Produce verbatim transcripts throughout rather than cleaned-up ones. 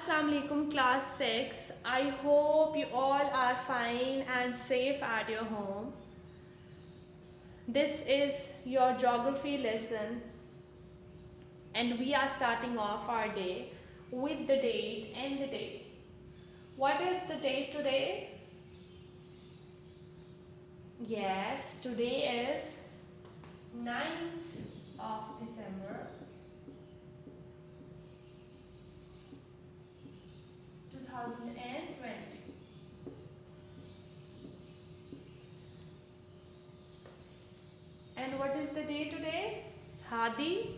Assalamu alaikum class six. I hope you all are fine and safe at your home. This is your geography lesson and we are starting off our day with the date and the day. What is the date today? Yes, today is ninth of December two thousand twenty. And what is the day today? Hadi?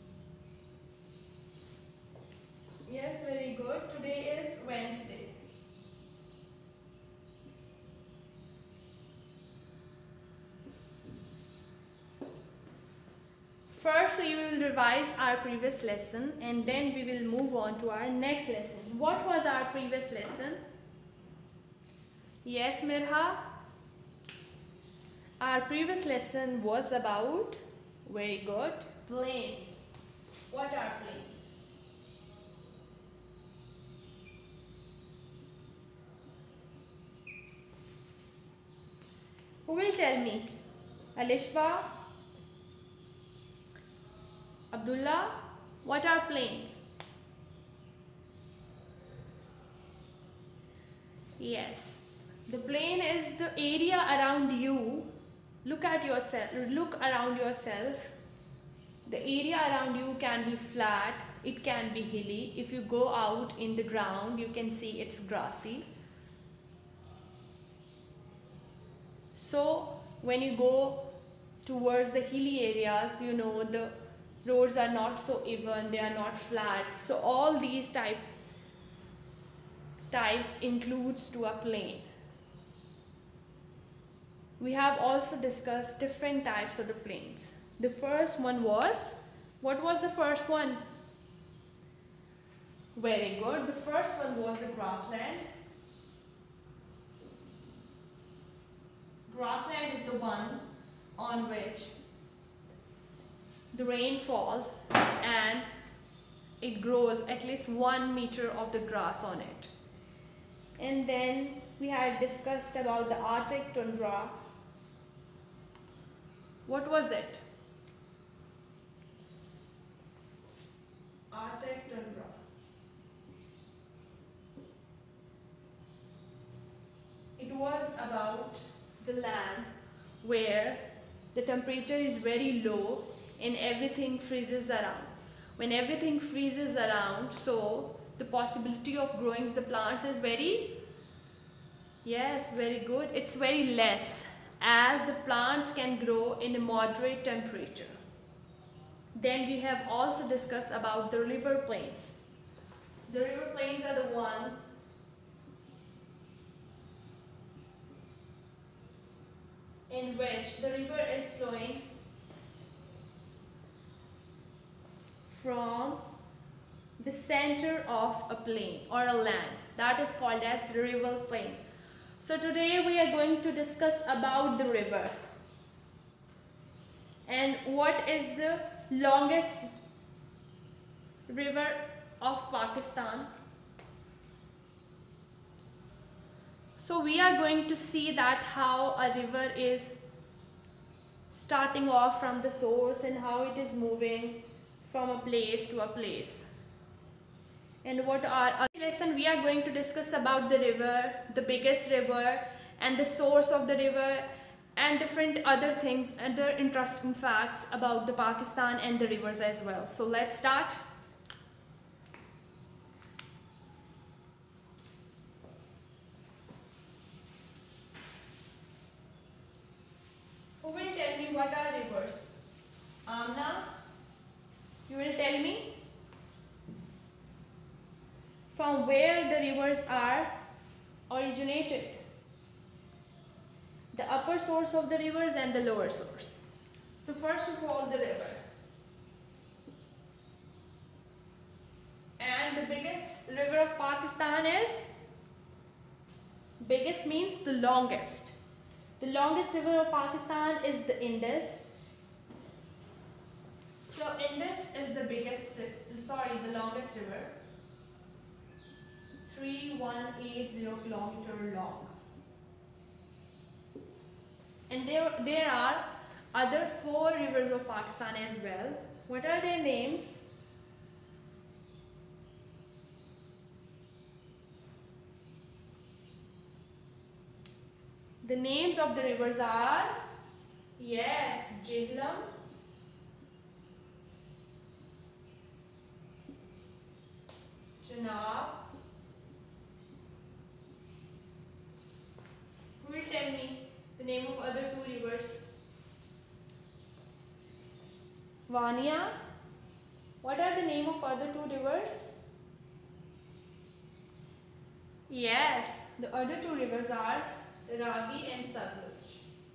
Yes, very good. Today is Wednesday. First, we will revise our previous lesson and then we will move on to our next lesson. What was our previous lesson? Yes, Mirha? Our previous lesson was about, very good, plains. What are plains? Who will tell me? Alishba? Abdullah? What are plains? Yes, the plain is the area around you. Look at yourself, look around yourself. The area around you can be flat, it can be hilly. If you go out in the ground, you can see it's grassy. So when you go towards the hilly areas, you know the roads are not so even, they are not flat. So all these type types includes to a plain. We have also discussed different types of the plains. The first one was, what was the first one? Very good. The first one was the grassland. Grassland is the one on which the rain falls and it grows at least one meter of the grass on it. And then we had discussed about the Arctic tundra. What was it? Arctic tundra. It was about the land where the temperature is very low and everything freezes around. When everything freezes around, so the possibility of growing the plants is very, yes, very good. It's very less, as the plants can grow in a moderate temperature. Then we have also discussed about the river plains. The river plains are the one in which the river is flowing from the center of a plain or a land. That is called as river plain. So today we are going to discuss about the river and what is the longest river of Pakistan. So we are going to see that how a river is starting off from the source and how it is moving from a place to a place. And what are this lesson we are going to discuss about the river, the biggest river and the source of the river and different other things, other interesting facts about the Pakistan and the rivers as well. So let's start. Who will tell me what are rivers? Amna, you will tell me from where the rivers are originated. The upper source of the rivers and the lower source. So first of all, the river. And the biggest river of Pakistan is, biggest means the longest. The longest river of Pakistan is the Indus. So Indus is the biggest, sorry, the longest river. three thousand one hundred eighty kilometer long. And there, there are other four rivers of Pakistan as well. What are their names? The names of the rivers are, yes, Jihlam, Chenab. Who will tell me the name of other two rivers? Vania. What are the name of other two rivers? Yes, the other two rivers are Ravi and Satluj.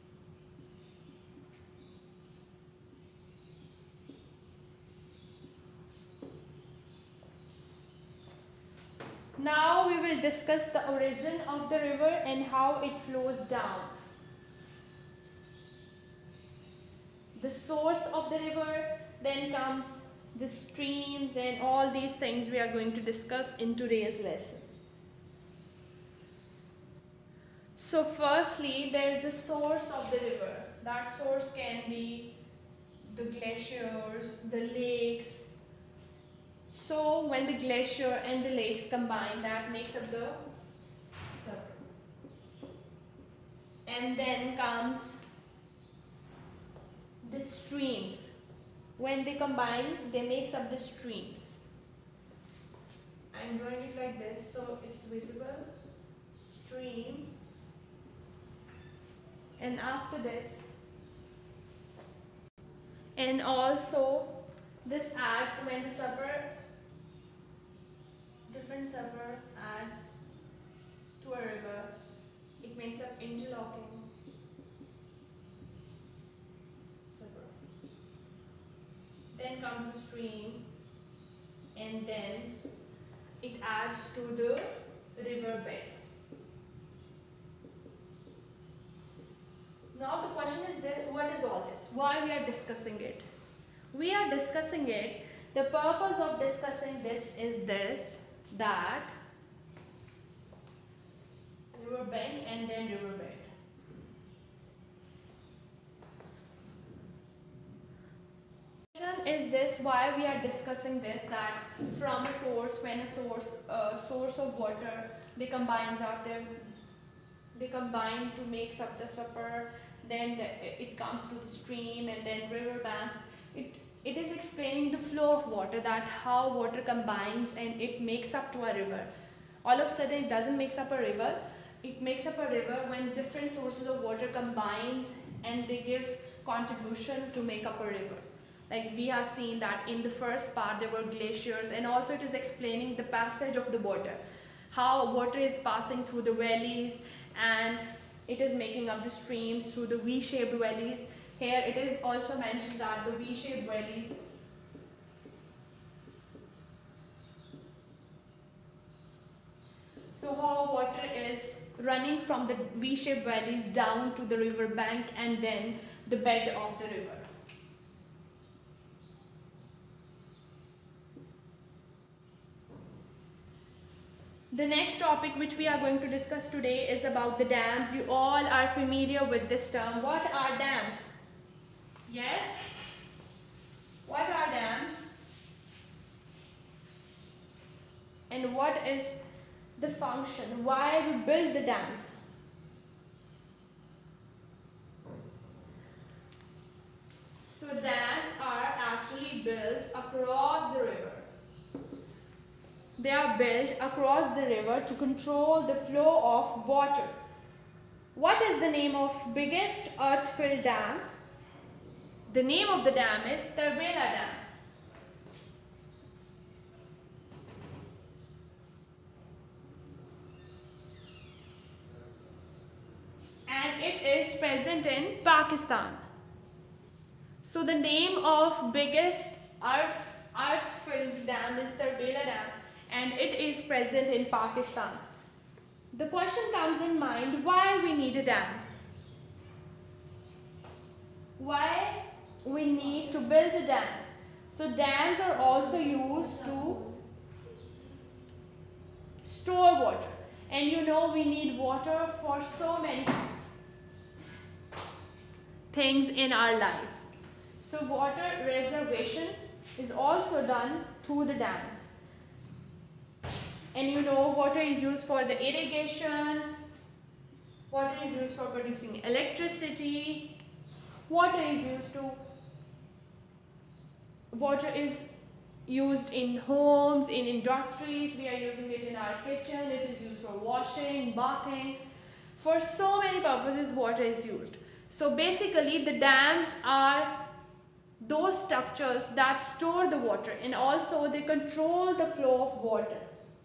Now we will discuss the origin of the river and how it flows down. The source of the river, then comes the streams, and all these things we are going to discuss in today's lesson. So firstly, there is a source of the river. That source can be the glaciers, the lakes. So when the glacier and the lakes combine, that makes up the Sabro. And then comes the streams. When they combine, they makes up the streams. I'm drawing it like this so it's visible. Stream. And after this, and also this adds, when the supper, different supper adds to a river, it makes up interlocking supper. Then comes the stream, and then it adds to the river bed. Now the question is this, what is all this? Why we are discussing it? We are discussing it, the purpose of discussing this is this, that river bank and then river bed. Question is this, why we are discussing this, that from a source, when a source, uh, source of water, they combines out there, they combine to make up the supper, then the, it comes to the stream and then river banks. It, it is explaining the flow of water, that how water combines and it makes up to a river. All of a sudden it doesn't make up a river, it makes up a river when different sources of water combines and they give contribution to make up a river. Like we have seen that in the first part there were glaciers, and also it is explaining the passage of the water, how water is passing through the valleys and it is making up the streams through the V-shaped valleys. Here it is also mentioned that the V-shaped valleys so how water is running from the V-shaped valleys down to the river bank and then the bed of the river. The next topic which we are going to discuss today is about the dams. You all are familiar with this term. What are dams? Yes? What are dams? And what is the function? Why we build the dams? So dams are actually built across the river. They are built across the river to control the flow of water. What is the name of biggest earth-filled dam? The name of the dam is Tarbela Dam. And it is present in Pakistan. So the name of biggest earth, earth-filled dam is Tarbela Dam, and it is present in Pakistan. The question comes in mind, why we need a dam? Why we need to build a dam? So dams are also used to store water. And you know we need water for so many things in our life. So water reservation is also done through the dams. And you know water is used for the irrigation, water is used for producing electricity, water is used to water is used in homes, in industries, we are using it in our kitchen, it is used for washing, bathing. For so many purposes water is used. So basically the dams are those structures that store the water, and also they control the flow of water.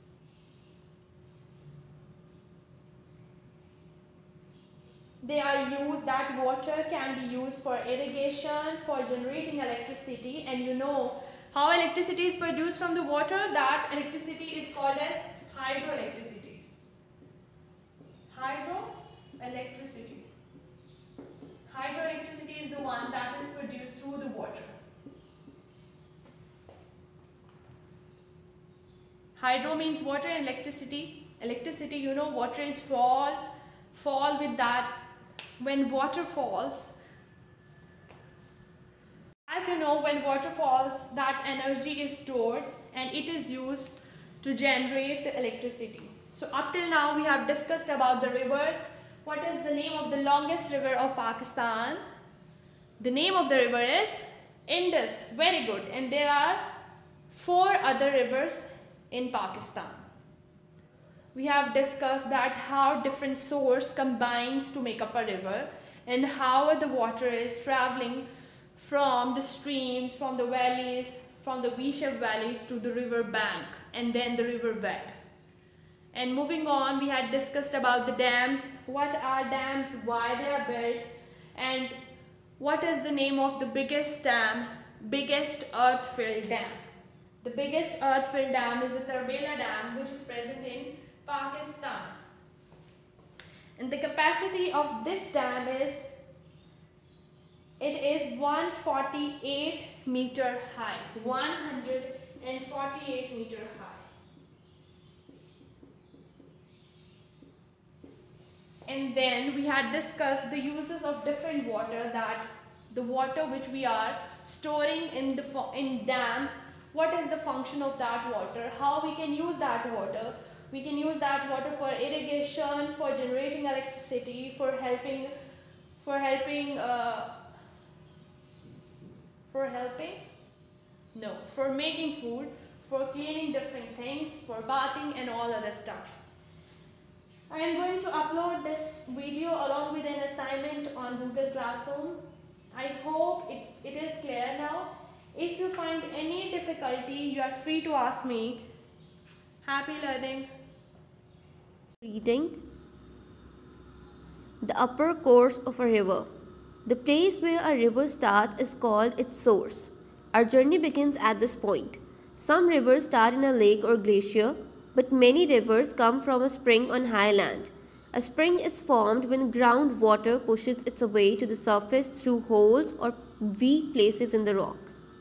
They are used, that water can be used for irrigation, for generating electricity, and you know how electricity is produced from the water? That electricity is called as hydroelectricity. Hydroelectricity. Hydroelectricity is the one that is produced through the water. Hydro means water, and electricity. Electricity, you know, water is fall, fall with that. When water falls, as you know, when water falls, that energy is stored and it is used to generate the electricity. So up till now we have discussed about the rivers. What is the name of the longest river of Pakistan? The name of the river is Indus. Very good. And there are four other rivers in Pakistan. We have discussed that how different source combines to make up a river, and how the water is traveling from the streams, from the valleys, from the V-shaped valleys to the river bank and then the river bed. And moving on, we had discussed about the dams, what are dams, why they are built, and what is the name of the biggest dam, biggest earth-filled dam. The biggest earth-filled dam is the Tarbela Dam, which is present in Pakistan. And the capacity of this dam is, it is one hundred forty-eight meter high, one hundred forty-eight meter high. And then we had discussed the uses of different water, that the water which we are storing in the in dams, what is the function of that water, how we can use that water. We can use that water for irrigation, for generating electricity, for helping, for helping, uh, for helping, no, for making food, for cleaning different things, for bathing and all other stuff. I am going to upload this video along with an assignment on Google Classroom. I hope it, it is clear now. If you find any difficulty, you are free to ask me. Happy learning. Reading. The upper course of a river. The place where a river starts is called its source. Our journey begins at this point. Some rivers start in a lake or glacier, but many rivers come from a spring on high land. A spring is formed when groundwater pushes its way to the surface through holes or weak places in the rock.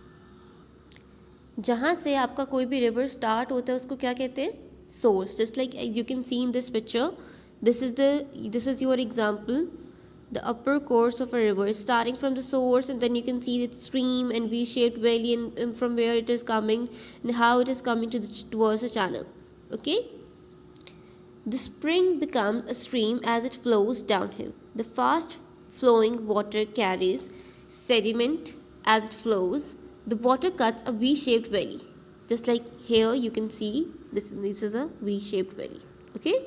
जहाँ से आपका कोई भी river start होता है उसको क्या कहते हैं? Source. Just like you can see in this picture, this is the this is your example. The upper course of a river is starting from the source, and then you can see its stream and V-shaped valley, and, and from where it is coming and how it is coming to the, towards the channel. Okay. The spring becomes a stream as it flows downhill. The fast flowing water carries sediment as it flows. The water cuts a V-shaped valley. Just like here you can see this, this is a V-shaped valley. Okay.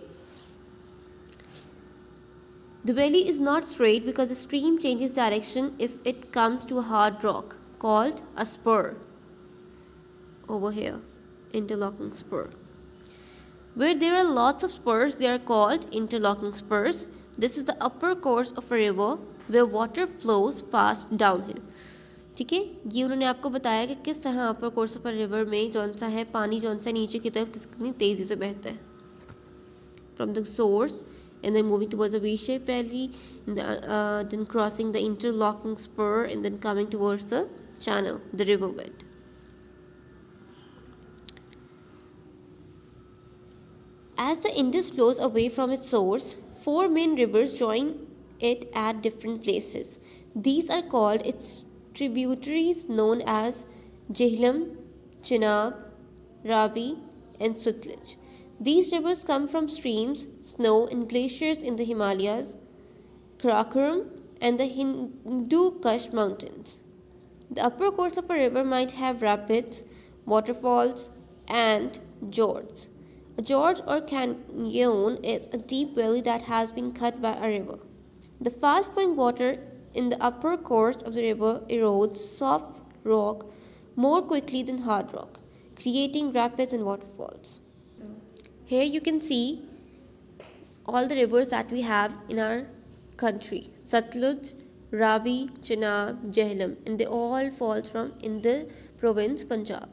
The valley is not straight because the stream changes direction if it comes to a hard rock called a spur. Over here, interlocking spur. Where there are lots of spurs, they are called interlocking spurs. This is the upper course of a river where water flows fast downhill. ठीक है, ये उन्होंने आपको बताया कि किस तरह upper course of a river में जौन सा है पानी जौन सा नीचे की तरफ कितनी तेज़ी से बहता है. From the source and then moving towards a V-shaped valley, and the, uh, then crossing the interlocking spur and then coming towards the channel, the river bed. As the Indus flows away from its source, four main rivers join it at different places. These are called its tributaries, known as Jihlam, Chenab, Ravi, and Sutlej. These rivers come from streams, snow, and glaciers in the Himalayas, Karakoram, and the Hindu Kush mountains. The upper course of a river might have rapids, waterfalls, and gorges. A gorge or canyon is a deep valley that has been cut by a river. The fast flowing water in the upper course of the river erodes soft rock more quickly than hard rock, creating rapids and waterfalls. Here you can see all the rivers that we have in our country: Satluj, Ravi, Chenab, Jhelum, and they all fall from in the province Punjab.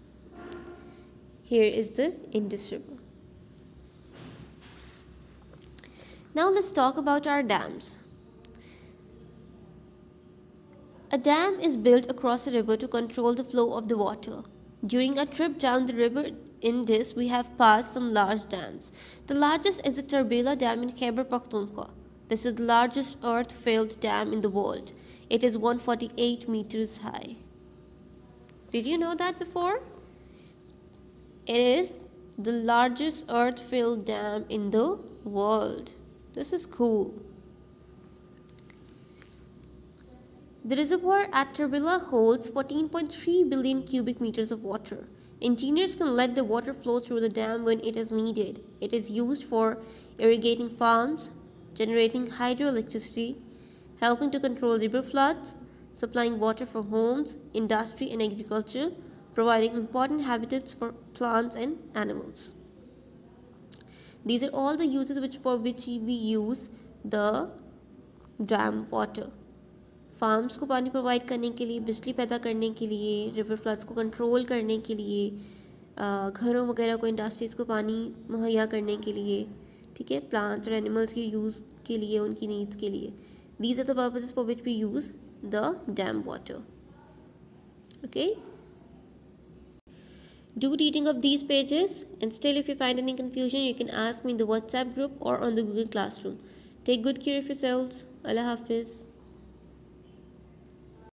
Here is the Indus River. Now let's talk about our dams. A dam is built across a river to control the flow of the water. During a trip down the river Indus, we have passed some large dams. The largest is the Turbela Dam in Khyber Pakhtunkhwa. This is the largest earth-filled dam in the world. It is one hundred forty-eight meters high. Did you know that before? It is the largest earth-filled dam in the world. This is cool. The reservoir at Turbela holds fourteen point three billion cubic meters of water. Engineers can let the water flow through the dam when it is needed. It is used for irrigating farms, generating hydroelectricity, helping to control river floods, supplying water for homes, industry and agriculture, providing important habitats for plants and animals. These are all the uses which for which we use the dam water. Farms को पानी provide करने के लिए, बिजली पैदा करने के लिए, रिवर फ्लड्स को कंट्रोल करने के लिए, घरों वगैरह को, इंडस्ट्रीज़ को पानी मुहैया करने के लिए, ठीक है, प्लांट्स और एनिमल्स के यूज़ के लिए, उनकी नीड्स के लिए. These are the purposes for which we use the dam water. Okay, do reading of these pages, and still if you find any confusion you can ask me in the WhatsApp group or on the Google Classroom. Take good care of yourselves. Allah Hafiz.